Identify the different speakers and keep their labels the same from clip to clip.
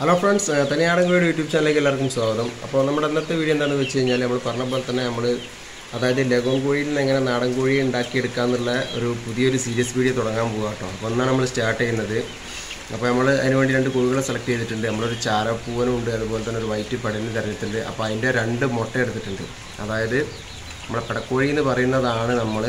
Speaker 1: Hello friends, തനിയാടങ്കോട് YouTube ചാനലിലേക്ക് എല്ലാവർക്കും സ്വാഗതം. അപ്പോൾ നമ്മുടെ ഇന്നത്തെ വീഡിയോ എന്താണെന്ന് വെച്ച് കഴിഞ്ഞാൽ നമ്മൾ പറഞ്ഞ പോലെ തന്നെ അതായത് ലഗോൺ കോഴിയിൽ നിന്ന് എങ്ങനെ നാടൻ കോഴി ഉണ്ടാക്കിയെടുക്കാമെന്നുള്ള ഒരു പുതിയൊരു സീരീസ് വീഡിയോ തുടങ്ങാൻ പോകുക കേട്ടോ. അപ്പോൾ ഒന്നാണ് നമ്മൾ സ്റ്റാർട്ട് ചെയ്യുന്നത്. അപ്പോൾ നമ്മൾ അതിന് വേണ്ടി 2 കോഴികളെ സെലക്ട് ചെയ്തിട്ടുണ്ട്. നമ്മളൊരു ചാരപ്പൂവനും ഉണ്ട്, അതുപോലെ തന്നെ ഒരു വൈറ്റ് പടലിന് തിരഞ്ഞെടുത്തിട്ടുണ്ട്. അപ്പോൾ അതിൻ്റെ 2 മുട്ട എടുത്തിട്ടുണ്ട്. അതായത് നമ്മുടെ പെടക്കോഴി എന്ന് പറയുന്നതാണ് നമ്മൾ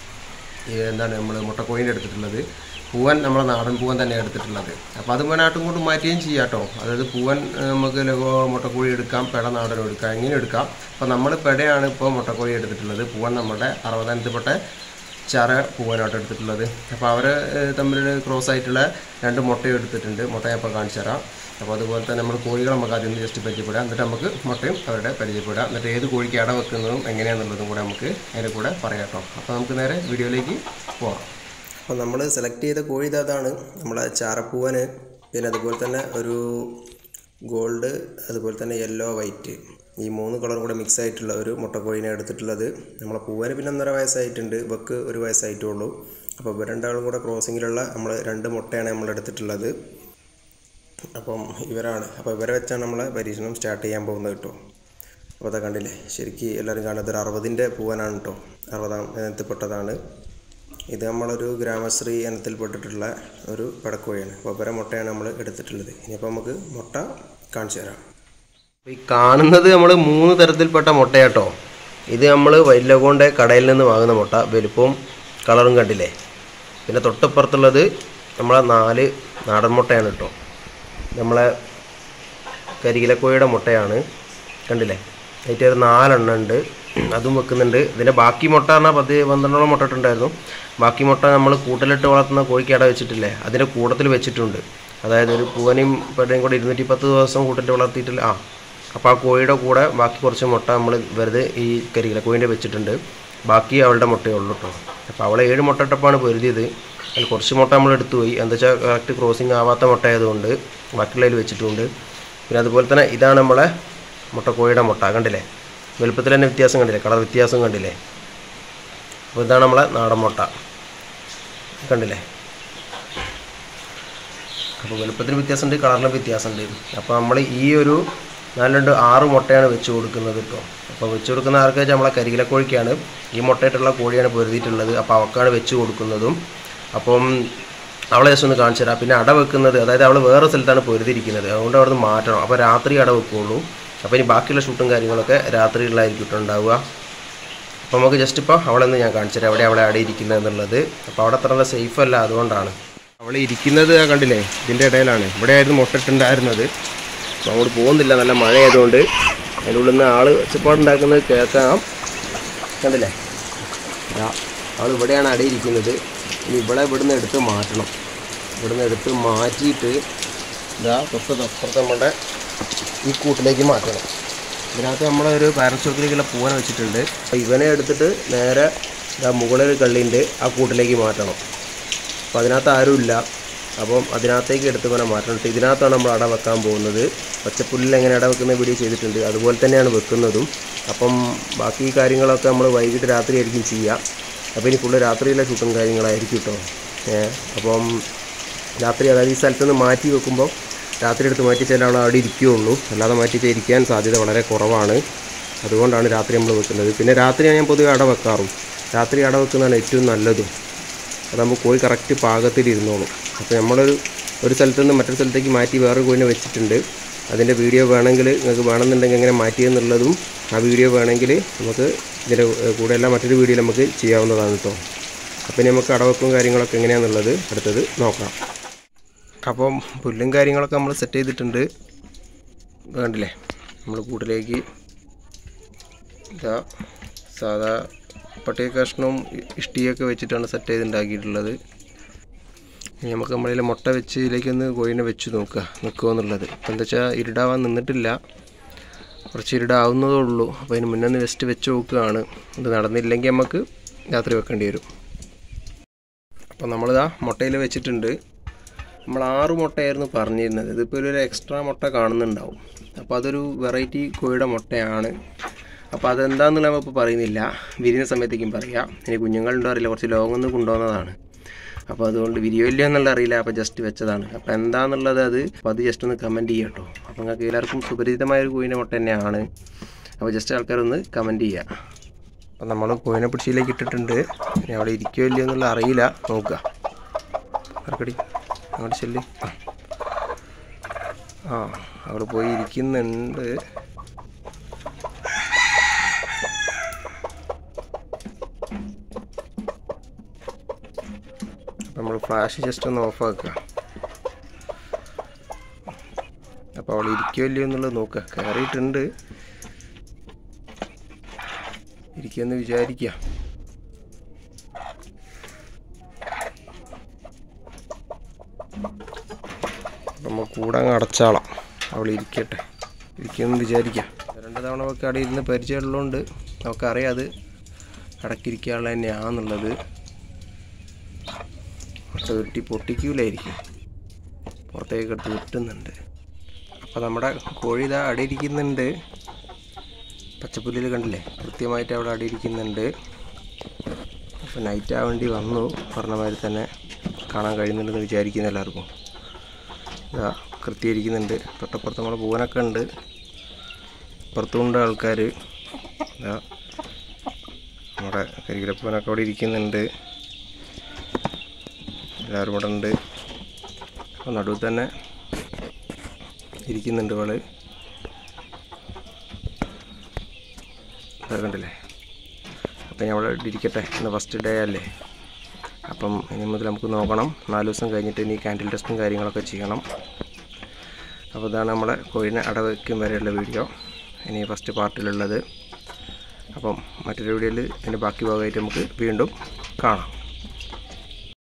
Speaker 1: മുട്ടക്കോഴീൻ്റെ എടുത്തിട്ടുള്ളത്. പൂവൻ നമ്മളെ നാടൻ പൂവൻ തന്നെ എടുത്തിട്ടുള്ളത്. അപ്പോൾ അത് വേണാട്ടും കൊണ്ട് മാറ്റുകയും ചെയ്യാം കേട്ടോ. അതായത് പൂവൻ നമുക്ക് മുട്ടക്കോഴി എടുക്കാം, പെട നാടനും എടുക്കാം, എങ്ങനെ എടുക്കാം. അപ്പോൾ നമ്മൾ പെടയാണ് ഇപ്പോൾ മുട്ടക്കോഴി എടുത്തിട്ടുള്ളത്. പൂവൻ നമ്മുടെ 60-പ്പെട്ട ചാര പൂവനായിട്ട് എടുത്തിട്ടുള്ളത്. അപ്പോൾ അവർ തമ്മിൽ ക്രോസ് ആയിട്ടുള്ള 2 മുട്ട എടുത്തിട്ടുണ്ട്. മുട്ട ഞാൻ ഇപ്പോൾ കാണിച്ചു തരാം. അപ്പോൾ അതുപോലെ തന്നെ നമ്മൾ കോഴികൾ നമുക്ക് ആദ്യം ജസ്റ്റ് പരിചയപ്പെടാം, എന്നിട്ട് നമുക്ക് മുട്ടയും അവരുടെ പരിചയപ്പെടാം, എന്നിട്ട് ഏത് കോഴിക്ക് അട വെക്കുന്നതും എങ്ങനെയാണെന്നുള്ളതും കൂടെ നമുക്ക് അതിൻ്റെ കൂടെ പറയാം കേട്ടോ. അപ്പോൾ നമുക്ക് നേരെ വീഡിയോയിലേക്ക് പോകാം. അപ്പോൾ നമ്മൾ സെലക്ട് ചെയ്ത കോഴി അതാണ് നമ്മളെ ചാരപ്പൂവന്, പിന്നെ അതുപോലെ തന്നെ ഒരു ഗോൾഡ്, അതുപോലെ തന്നെ യെല്ലോ വൈറ്റ്, ഈ 3 കളറും കൂടെ മിക്സ് ആയിട്ടുള്ള ഒരു മുട്ടക്കോഴീനെ എടുത്തിട്ടുള്ളത്. നമ്മളെ പൂവന് പിന്നെ 1.5 വയസ്സായിട്ടുണ്ട്, ഇവക്ക് 1 വയസ്സായിട്ടുള്ളൂ. അപ്പോൾ ഇവ 2 കൂടെ ക്രോസിങ്ങിലുള്ള നമ്മൾ 2 മുട്ടയാണ് നമ്മൾ എടുത്തിട്ടുള്ളത്. അപ്പം ഇവരാണ്. അപ്പോൾ ഇവരെ വെച്ചാണ് നമ്മളെ പരീക്ഷണം സ്റ്റാർട്ട് ചെയ്യാൻ പോകുന്നത് കേട്ടോ. അപ്പോൾ അതൊക്കെ കണ്ടില്ലേ, ശരിക്കും എല്ലാവരും കാണുന്നത് ഒരു 60-ൻ്റെ പൂവനാണ് കേട്ടോ. 60-ാം ഇനത്തിൽപ്പെട്ടതാണ്. ഇത് നമ്മളൊരു ഗ്രാമശ്രീ ഇനത്തിൽപ്പെട്ടിട്ടുള്ള ഒരു പെടക്കോഴിയാണ്. അപ്പോൾ ഇവരെ മുട്ടയാണ് നമ്മൾ എടുത്തിട്ടുള്ളത്. ഇനിയിപ്പോൾ നമുക്ക് മുട്ട കാണിച്ചു തരാം. ഈ കാണുന്നത് നമ്മൾ 3 തരത്തിൽപ്പെട്ട മുട്ടയാട്ടോ. ഇത് നമ്മൾ വൈറ്റ് ലഗോണിൻ്റെ കടയിൽ നിന്ന് വാങ്ങുന്ന മുട്ട, വലുപ്പവും കളറും കണ്ടില്ലേ. പിന്നെ തൊട്ടപ്പുറത്തുള്ളത് നമ്മളെ 4 നാടൻ മുട്ടയാണ് കേട്ടോ. നമ്മളെ കരികിലക്കോഴിയുടെ മുട്ടയാണ്, കണ്ടില്ലേ. അതിൻ്റെ ഒരു 4 എണ്ണം ഉണ്ട്, അതും വെക്കുന്നുണ്ട്. ഇതിൻ്റെ ബാക്കി മുട്ട പറഞ്ഞാൽ 10-12 മുട്ട ഇട്ടുണ്ടായിരുന്നു. ബാക്കി മുട്ട നമ്മൾ കൂട്ടിലിട്ട് വളർത്തുന്ന കോഴിക്ക് അട വെച്ചിട്ടില്ലേ, അതിൻ്റെ കൂട്ടത്തിൽ വെച്ചിട്ടുണ്ട്. അതായത് ഒരു പൂവനെയും പെടയും കൂടെ 210 ദിവസം കൂട്ടിട്ട് വളർത്തിയിട്ടില്ല. അപ്പോൾ ആ കോഴിയുടെ കൂടെ ബാക്കി കുറച്ച് മുട്ട നമ്മൾ വെറുതെ ഈ കരികിലക്കോഴിൻ്റെ വെച്ചിട്ടുണ്ട്. ബാക്കി അവളുടെ മുട്ടയേ ഉള്ളൂ കേട്ടോ. അപ്പോൾ അവളെ 7 മുട്ട ഇട്ടപ്പാണ് പൊരുതിയത്. അതിൽ കുറച്ച് മുട്ട നമ്മൾ എടുത്തു പോയി, എന്താ വെച്ചാൽ കറക്റ്റ് ക്രോസിങ് ആവാത്ത മുട്ട ആയതുകൊണ്ട് ബാക്കിയുള്ളതിൽ വെച്ചിട്ടുണ്ട്. പിന്നെ അതുപോലെ തന്നെ ഇതാണ് നമ്മളെ മുട്ടക്കോഴിയുടെ മുട്ട, കണ്ടില്ലേ. വലുപ്പത്തിൽ തന്നെ വ്യത്യാസം കണ്ടില്ലേ, കളർ വ്യത്യാസം കണ്ടില്ലേ. അപ്പോൾ ഇതാണ് നമ്മളെ നാടൻ മുട്ട, കണ്ടില്ലേ. അപ്പോൾ വലുപ്പത്തിന് വ്യത്യാസമുണ്ട്, കളറിന് വ്യത്യാസമുണ്ട്. അപ്പോൾ നമ്മൾ ഈ ഒരു 4-6 മുട്ടയാണ് വെച്ച് കൊടുക്കുന്നത് കേട്ടോ. അപ്പോൾ വെച്ച് കൊടുക്കുന്ന ആർക്ക് വെച്ചാൽ നമ്മളെ കരികിലക്കോഴിക്കാണ്. ഈ മുട്ടയായിട്ടുള്ള കോഴിയാണ് പൊരുതിയിട്ടുള്ളത്. അപ്പോൾ അവക്കാണ് വെച്ച് കൊടുക്കുന്നതും. അപ്പം അവളെ ജസ്റ്റ് ഒന്ന് കാണിച്ചു തരാം. പിന്നെ അട വെക്കുന്നത്, അതായത് അവൾ വേറെ സ്ഥലത്താണ് പൊരുതിയിരിക്കുന്നത്, അതുകൊണ്ട് അവിടെ നിന്ന് മാറ്റണം. അപ്പോൾ രാത്രി അട വെക്കുകയുള്ളൂ. അപ്പോൾ ഇനി ബാക്കിയുള്ള ഷൂട്ടും കാര്യങ്ങളൊക്കെ രാത്രിയിലായിരിക്കും ഉണ്ടാവുക. അപ്പോൾ നമുക്ക് ജസ്റ്റ് ഇപ്പോൾ അവളെന്ന് ഞാൻ കാണിച്ചു തരാം, അവിടെ അട ഇരിക്കുന്നത് എന്നുള്ളത്. അപ്പോൾ അവിടെ അത്ര നല്ല സേഫ് അല്ല, അതുകൊണ്ടാണ് അവൾ ഇരിക്കുന്നത്. കണ്ടില്ലേ, ഇതിൻ്റെ ഇടയിലാണ്. ഇവിടെ ആയിരുന്നു മുട്ടയിട്ടുണ്ടായിരുന്നത്. അപ്പോൾ അങ്ങോട്ട് പോകുന്നില്ല, നല്ല മഴ ആയതുകൊണ്ട്. അതിൻ്റെ ഉള്ളിൽ നിന്ന് ആൾ ഒച്ചപ്പാടുണ്ടാക്കുന്നത് കേൾക്കാം, കണ്ടില്ലേ. ആൾ ഇവിടെയാണ് അടയിരിക്കുന്നത്. ഇനി ഇവിടുന്ന് എടുത്ത് മാറ്റണം. ഇവിടുന്ന് എടുത്ത് മാറ്റിയിട്ട് തൊട്ടപ്പുറത്ത് നമ്മുടെ ഈ കൂട്ടിലേക്ക് മാറ്റണം. ഇതിനകത്ത് നമ്മളൊരു പാരൻസ് സ്റ്റോക്കിലേക്കുള്ള പൂവനെ വെച്ചിട്ടുണ്ട്. അപ്പോൾ ഇവനെ എടുത്തിട്ട് നേരെ മുകളിൽ കള്ളിൻ്റെ ആ കൂട്ടിലേക്ക് മാറ്റണം. അപ്പോൾ അതിനകത്ത് ആരുമില്ല. അപ്പം അതിനകത്തേക്ക് എടുത്ത് ഇവനെ മാറ്റണം. ഇതിനകത്താണ് നമ്മൾ അട വെക്കാൻ പോകുന്നത്. പച്ചപ്പുല്ലിൽ എങ്ങനെ അട വെക്കുന്ന വീഡിയോ ചെയ്തിട്ടുണ്ട്, അതുപോലെ തന്നെയാണ് വെക്കുന്നതും. അപ്പം ബാക്കി കാര്യങ്ങളൊക്കെ നമ്മൾ വൈകിട്ട് രാത്രി ആയിരിക്കും ചെയ്യുക. അപ്പോൾ ഇനി ഫുള്ള് രാത്രിയിലെ ഷൂട്ടും കാര്യങ്ങളായിരിക്കും കേട്ടോ. അപ്പം രാത്രി, അതായത് ഈ സ്ഥലത്തുനിന്ന് മാറ്റി വെക്കുമ്പോൾ രാത്രി എടുത്ത് മാറ്റിച്ചാൽ അവൾ അവിടെ ഇരിക്കുകയുള്ളൂ, അല്ലാതെ മാറ്റിച്ചാൽ ഇരിക്കാൻ സാധ്യത വളരെ കുറവാണ്. അതുകൊണ്ടാണ് രാത്രി നമ്മൾ വെക്കുന്നത്. പിന്നെ രാത്രിയാണ് ഞാൻ പൊതുവെ അട വെക്കാറും. രാത്രി അട വെക്കുന്നതാണ് ഏറ്റവും നല്ലതും. അതാകുമ്പോൾ കോഴി കറക്റ്റ് പാകത്തിലിരുന്നോളും. അപ്പോൾ നമ്മളൊരു സ്ഥലത്തു നിന്ന് മറ്റൊരു സ്ഥലത്തേക്ക് മാറ്റി വേറെ കോഴിനെ വെച്ചിട്ടുണ്ട്. അതിൻ്റെ വീഡിയോ വേണമെങ്കിൽ നിങ്ങൾക്ക് വേണമെന്നുണ്ടെങ്കിൽ എങ്ങനെ മാറ്റിയെന്നുള്ളതും ആ വീഡിയോ വേണമെങ്കിൽ നമുക്ക് ഇതിൻ്റെ കൂടെയെല്ലാം മറ്റൊരു വീഡിയോ നമുക്ക് ചെയ്യാവുന്നതാണ് കേട്ടോ. അപ്പോൾ നമുക്ക് അടവെക്കും കാര്യങ്ങളൊക്കെ എങ്ങനെയാണെന്നുള്ളത് അടുത്തത് നോക്കാം. അപ്പം പുല്ലും കാര്യങ്ങളൊക്കെ നമ്മൾ സെറ്റ് ചെയ്തിട്ടുണ്ട്, കണ്ടില്ലേ. നമ്മൾ കൂട്ടിലേക്ക് സാധാ പട്ടിക കഷ്ണവും ഇഷ്ടിയൊക്കെ വെച്ചിട്ടാണ് സെറ്റ് ചെയ്തുണ്ടാക്കിയിട്ടുള്ളത്. ഇനി നമുക്ക് നമ്മളിൽ മുട്ട വെച്ച് ഇതിലേക്കൊന്ന് കോഴിനെ വെച്ച് നിൽക്കുമോ എന്നുള്ളത്. അപ്പോൾ എന്താ വെച്ചാൽ ഇരുടാവാൻ നിന്നിട്ടില്ല, കുറച്ച് ഇരുടാവുന്നതേ ഉള്ളൂ. അപ്പോൾ അതിന് മുന്നേ ഒന്ന് വെച്ച് നോക്കുകയാണ്. ഇത് നടന്നില്ലെങ്കിൽ നമുക്ക് രാത്രി വെക്കേണ്ടി വരും. അപ്പോൾ നമ്മളിതാ മുട്ടയിൽ വെച്ചിട്ടുണ്ട്. നമ്മൾ 6 മുട്ടയായിരുന്നു പറഞ്ഞിരുന്നത്. ഇതിപ്പോൾ ഒരു എക്സ്ട്രാ മുട്ട കാണുന്നുണ്ടാവും. അപ്പോൾ അതൊരു വെറൈറ്റി കോഴിയുടെ മുട്ടയാണ്. അപ്പോൾ അതെന്താണെന്നുള്ള ഇപ്പോൾ പറയുന്നില്ല, വിരിഞ്ഞ സമയത്തേക്കും പറയാം. ഇനി കുഞ്ഞുങ്ങളുണ്ടോ അറിയില്ല, കുറച്ച് ലോങ്ങൊന്ന് കൊണ്ടുവന്നതാണ്. അപ്പോൾ അതുകൊണ്ട് വീഡിയോ ഇല്ല എന്നുള്ള അറിയില്ല, അപ്പോൾ ജസ്റ്റ് വെച്ചതാണ്. അപ്പോൾ എന്താണെന്നുള്ളത് അത് ജസ്റ്റ് ഒന്ന് കമൻറ്റ് ചെയ്യാം കേട്ടോ. അപ്പോൾ നിങ്ങൾക്ക് എല്ലാവർക്കും സുപരിചിതമായൊരു കോഴിൻ്റെ മുട്ട തന്നെയാണ്. അപ്പോൾ ജസ്റ്റ് ആൾക്കാരൊന്ന് കമൻറ്റ് ചെയ്യുക. അപ്പോൾ നമ്മൾ കോഴിനെ പിടിച്ചിലേക്ക് ഇട്ടിട്ടുണ്ട്. ഇനി അവിടെ ഇരിക്കുമോ ഇല്ലയോ എന്നുള്ള അറിയില്ല, നോക്കുക. ആർക്കടി അങ്ങോട്ട് ചെല്ലി. അവിടെ പോയി ഇരിക്കുന്നുണ്ട്. നമ്മൾ ഫ്ലാഷ് ജസ്റ്റ് ഒന്ന് ഓഫാക്കുക. അപ്പോൾ അവൾ ഇരിക്കുമോ ഇല്ലയോ എന്നുള്ളത് നോക്കുക. കയറിയിട്ടുണ്ട്, ഇരിക്കുമെന്ന് വിചാരിക്കുക. നമ്മൾ കൂടെ അങ്ങ് അടച്ചാളാം. അവൾ ഇരിക്കട്ടെ, ഇരിക്കുമെന്ന് വിചാരിക്കുക. 2 തവണ ഒക്കെ അവിടെ ഇരുന്ന് പരിചയമുള്ളതുകൊണ്ട് നമുക്കറിയാം അത് അടക്കിരിക്കാനുള്ള തന്നെയാണെന്നുള്ളത്. വെട്ടി പൊട്ടിക്കൂലായിരിക്കും, പുറത്തേക്ക് എടുത്ത് വെട്ടുന്നുണ്ട്. അപ്പോൾ നമ്മുടെ കോഴി ഇതാ അടിയിരിക്കുന്നുണ്ട്. പച്ചപ്പുല്ലിൽ കണ്ടില്ലേ, കൃത്യമായിട്ട് അവിടെ അടിയിരിക്കുന്നുണ്ട്. അപ്പോൾ നൈറ്റ് ആവേണ്ടി വന്നു, പറഞ്ഞ മാതിരി തന്നെ കാണാൻ കഴിയുന്നുണ്ടെന്ന് വിചാരിക്കുന്ന എല്ലാവർക്കും. ഇതാ കൃത്യം ഇരിക്കുന്നുണ്ട്. തൊട്ടപ്പുറത്ത് നമ്മുടെ പൂവനൊക്കെ ഉണ്ട്, പുറത്തുകൊണ്ട് ആൾക്കാർ. ഇതാ നമ്മുടെ കരികിലപ്പൂവനൊക്കെ അവിടെ ഇരിക്കുന്നുണ്ട്. എല്ലാവരും ഇവിടെ ഉണ്ട്. അപ്പോൾ നടുവിൽ തന്നെ ഇരിക്കുന്നുണ്ട് അവള്. കണ്ടില്ലേ. അപ്പം ഞാൻ അവിടെ ഇരിക്കട്ടെ, ഇന്ന് ഫസ്റ്റ് ഡേ അല്ലേ. അപ്പം ഇനി മുതൽ നമുക്ക് നോക്കണം. 4 ദിവസം കഴിഞ്ഞിട്ട് ഇനി ക്യാൻഡിൽ ടെസ്റ്റും കാര്യങ്ങളൊക്കെ ചെയ്യണം. അപ്പോൾ ഇതാണ് നമ്മളെ കോഴിനെ അടവയ്ക്കും വരെയുള്ള വീഡിയോ, ഇനി ഫസ്റ്റ് പാർട്ടിലുള്ളത്. അപ്പം മറ്റൊരു വീഡിയോയിൽ ഇതിൻ്റെ ബാക്കി ഭാഗമായിട്ട് നമുക്ക് വീണ്ടും കാണാം.